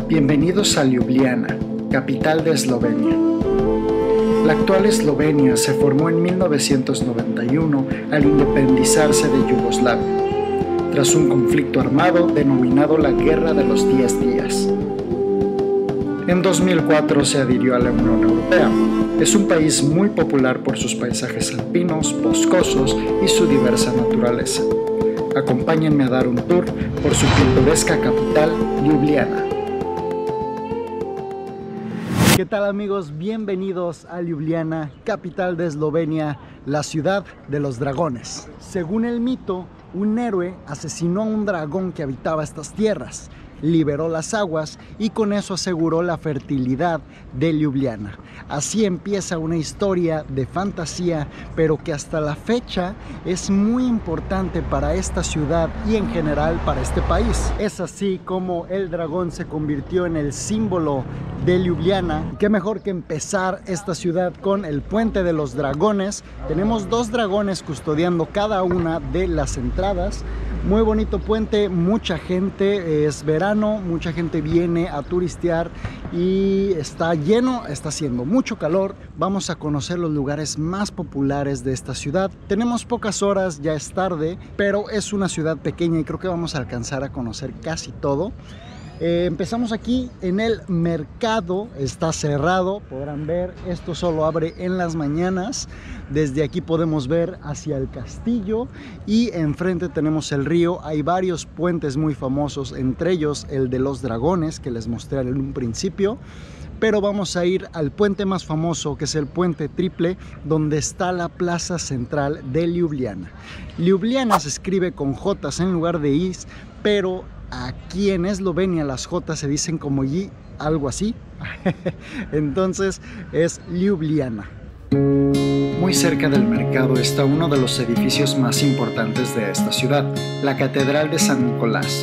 Bienvenidos a Ljubljana, capital de Eslovenia. La actual Eslovenia se formó en 1991 al independizarse de Yugoslavia, tras un conflicto armado denominado la Guerra de los 10 Días. En 2004 se adhirió a la Unión Europea. Es un país muy popular por sus paisajes alpinos, boscosos y su diversa naturaleza. Acompáñenme a dar un tour por su pintoresca capital, Ljubljana. ¿Qué tal, amigos? Bienvenidos a Ljubljana, capital de Eslovenia, la ciudad de los dragones. Según el mito, un héroe asesinó a un dragón que habitaba estas tierras, liberó las aguas y con eso aseguró la fertilidad de Ljubljana. Así empieza una historia de fantasía, pero que hasta la fecha es muy importante para esta ciudad y en general para este país. Es así como el dragón se convirtió en el símbolo de Ljubljana. Qué mejor que empezar esta ciudad con el puente de los dragones. Tenemos dos dragones custodiando cada una de las entradas. Muy bonito puente, mucha gente, es verano, mucha gente viene a turistear y está lleno, está haciendo mucho calor. Vamos a conocer los lugares más populares de esta ciudad. Tenemos pocas horas, ya es tarde, pero es una ciudad pequeña y creo que vamos a alcanzar a conocer casi todo. Empezamos aquí en el mercado, está cerrado, podrán ver, esto solo abre en las mañanas. Desde aquí podemos ver hacia el castillo y enfrente tenemos el río. Hay varios puentes muy famosos, entre ellos el de los dragones que les mostré en un principio. Pero vamos a ir al puente más famoso, que es el puente triple, donde está la plaza central de Ljubljana. Ljubljana se escribe con J en lugar de Is, pero aquí en Eslovenia las J se dicen como Y, algo así. Entonces es Ljubljana. Muy cerca del mercado está uno de los edificios más importantes de esta ciudad, la Catedral de San Nicolás.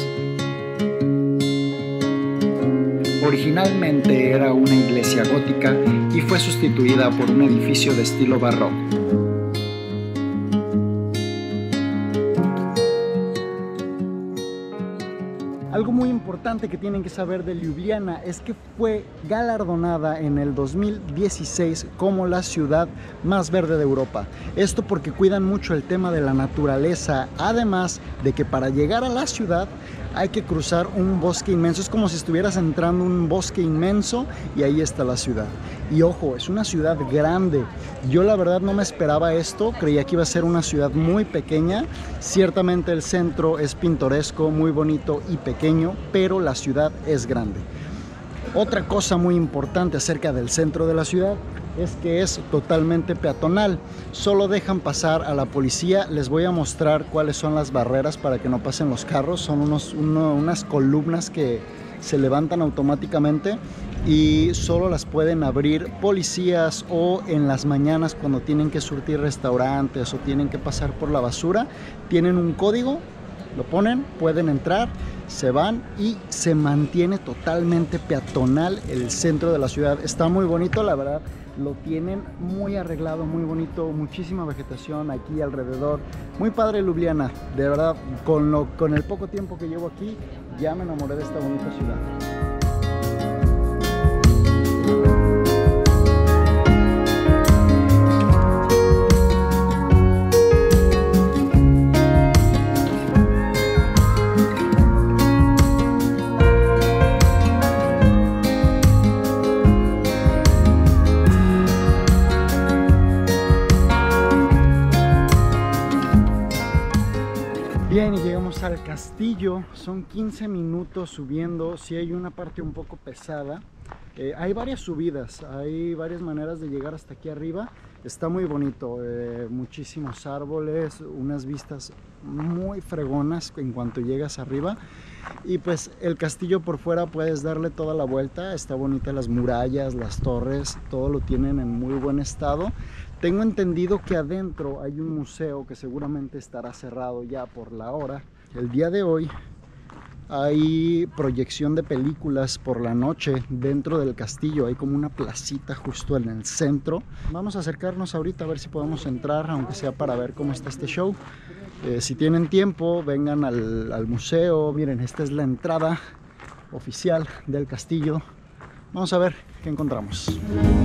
Originalmente era una iglesia gótica y fue sustituida por un edificio de estilo barroco. Algo muy importante que tienen que saber de Ljubljana es que fue galardonada en el 2016 como la ciudad más verde de Europa. Esto porque cuidan mucho el tema de la naturaleza, además de que para llegar a la ciudad hay que cruzar un bosque inmenso. Es como si estuvieras entrando en un bosque inmenso y ahí está la ciudad. Y ojo, es una ciudad grande. Yo la verdad no me esperaba esto, creía que iba a ser una ciudad muy pequeña. Ciertamente el centro es pintoresco, muy bonito y pequeño, pero la ciudad es grande. Otra cosa muy importante acerca del centro de la ciudad es que es totalmente peatonal. Solo dejan pasar a la policía. Les voy a mostrar cuáles son las barreras para que no pasen los carros. Son unas columnas que se levantan automáticamente y solo las pueden abrir policías o en las mañanas cuando tienen que surtir restaurantes o tienen que pasar por la basura. Tienen un código, lo ponen, pueden entrar, se van y se mantiene totalmente peatonal el centro de la ciudad. Está muy bonito, la verdad. Lo tienen muy arreglado, muy bonito, muchísima vegetación aquí alrededor. Muy padre Ljubljana, de verdad, con el poco tiempo que llevo aquí, ya me enamoré de esta bonita ciudad. Bien, y llegamos al castillo. Son 15 minutos subiendo. Sí hay una parte un poco pesada. Hay varias subidas, hay varias maneras de llegar hasta aquí arriba. Está muy bonito, muchísimos árboles, unas vistas muy fregonas en cuanto llegas arriba. Y pues el castillo por fuera puedes darle toda la vuelta. Está bonita, las murallas, las torres, todo lo tienen en muy buen estado. Tengo entendido que adentro hay un museo que seguramente estará cerrado ya por la hora. El día de hoy hay proyección de películas por la noche dentro del castillo. Hay como una placita justo en el centro. Vamos a acercarnos ahorita a ver si podemos entrar, aunque sea para ver cómo está este show. Si tienen tiempo, vengan al museo. Miren, esta es la entrada. oficial del castillo. Vamos a ver qué encontramos.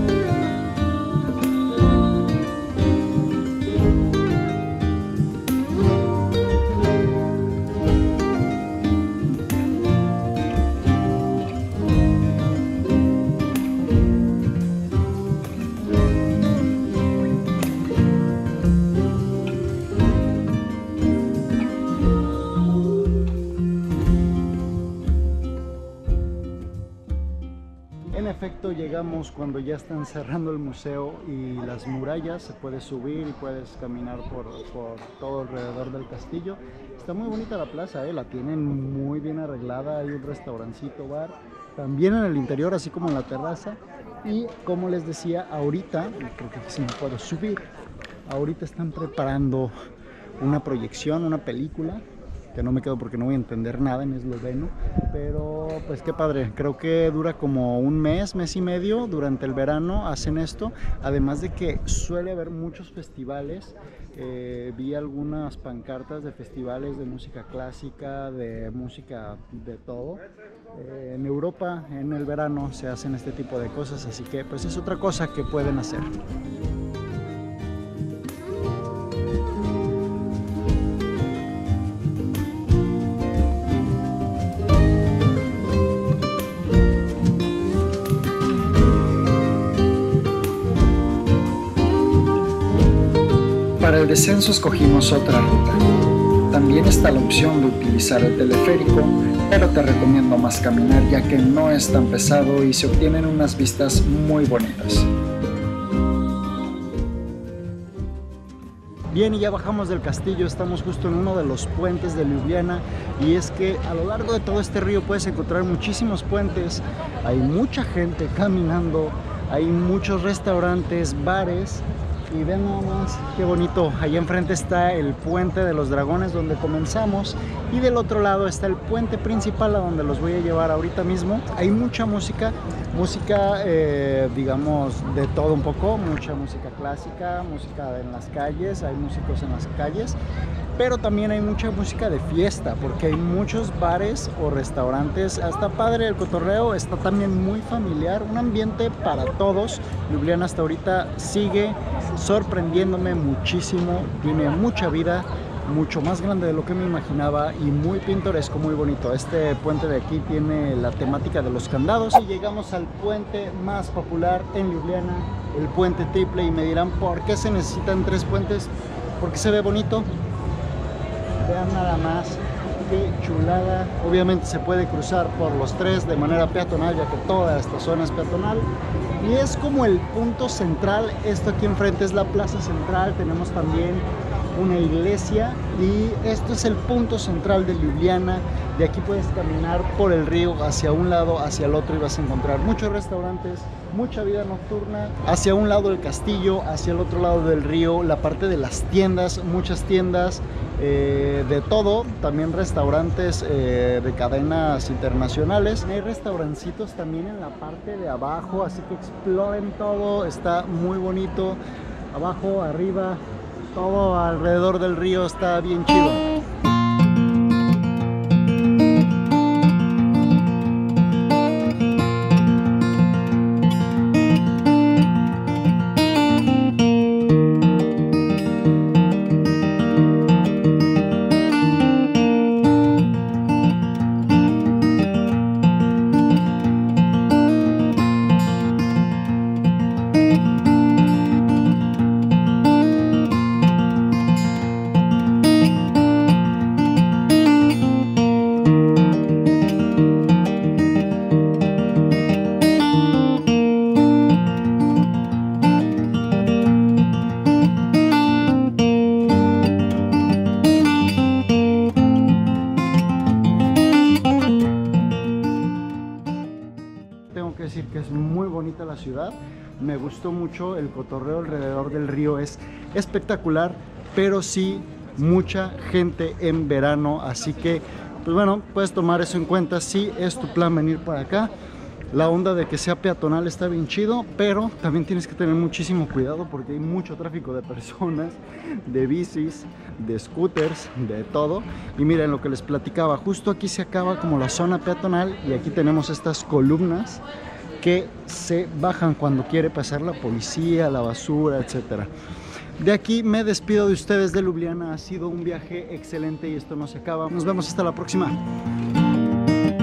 En efecto, llegamos cuando ya están cerrando el museo y las murallas. Se puede subir y puedes caminar por todo alrededor del castillo. Está muy bonita la plaza, la tienen muy bien arreglada. Hay un restaurancito, bar, también en el interior, así como en la terraza. Y como les decía, ahorita, creo que sí me puedo subir, ahorita están preparando una proyección, una película, que no me quedo porque no voy a entender nada en esloveno, pero pues qué padre. Creo que dura como un mes, mes y medio. Durante el verano hacen esto, además de que suele haber muchos festivales. Vi algunas pancartas de festivales de música clásica, de música de todo. En Europa en el verano se hacen este tipo de cosas, así que pues es otra cosa que pueden hacer. Para el descenso escogimos otra ruta. También está la opción de utilizar el teleférico, pero te recomiendo más caminar ya que no es tan pesado y se obtienen unas vistas muy bonitas. Bien, y ya bajamos del castillo, estamos justo en uno de los puentes de Ljubljana, y es que a lo largo de todo este río puedes encontrar muchísimos puentes. Hay mucha gente caminando, hay muchos restaurantes, bares. Y vean nada más qué bonito, allá enfrente está el puente de los dragones donde comenzamos, y del otro lado está el puente principal a donde los voy a llevar ahorita mismo. Hay mucha música, digamos de todo un poco, mucha música clásica, música en las calles, hay músicos en las calles, pero también hay mucha música de fiesta porque hay muchos bares o restaurantes. Está padre el cotorreo, está también muy familiar, un ambiente para todos. Ljubljana hasta ahorita sigue sorprendiéndome muchísimo, tiene mucha vida, mucho más grande de lo que me imaginaba y muy pintoresco, muy bonito. Este puente de aquí tiene la temática de los candados. Y llegamos al puente más popular en Ljubljana, el puente triple, y me dirán ¿por qué se necesitan 3 puentes? Porque se ve bonito. Vean nada más qué chulada. Obviamente se puede cruzar por los 3 de manera peatonal, ya que toda esta zona es peatonal. Y es como el punto central. Esto aquí enfrente es la plaza central. Tenemos también una iglesia y esto es el punto central de Ljubljana. De aquí puedes caminar por el río hacia un lado, hacia el otro, y vas a encontrar muchos restaurantes, mucha vida nocturna. Hacia un lado el castillo, hacia el otro lado del río, la parte de las tiendas, muchas tiendas de todo, también restaurantes de cadenas internacionales. Hay restaurancitos también en la parte de abajo, así que exploren todo, está muy bonito. Abajo, arriba, todo alrededor del río está bien chido. Tengo que decir que es muy bonita la ciudad, me gustó mucho el cotorreo alrededor del río, es espectacular, pero sí mucha gente en verano, así que pues bueno, puedes tomar eso en cuenta si es tu plan venir para acá. La onda de que sea peatonal está bien chido, pero también tienes que tener muchísimo cuidado porque hay mucho tráfico de personas, de bicis, de scooters, de todo. Y miren lo que les platicaba, justo aquí se acaba como la zona peatonal y aquí tenemos estas columnas que se bajan cuando quiere pasar la policía, la basura, etcétera. De aquí me despido de ustedes de Ljubljana. Ha sido un viaje excelente y esto no se acaba. Nos vemos hasta la próxima.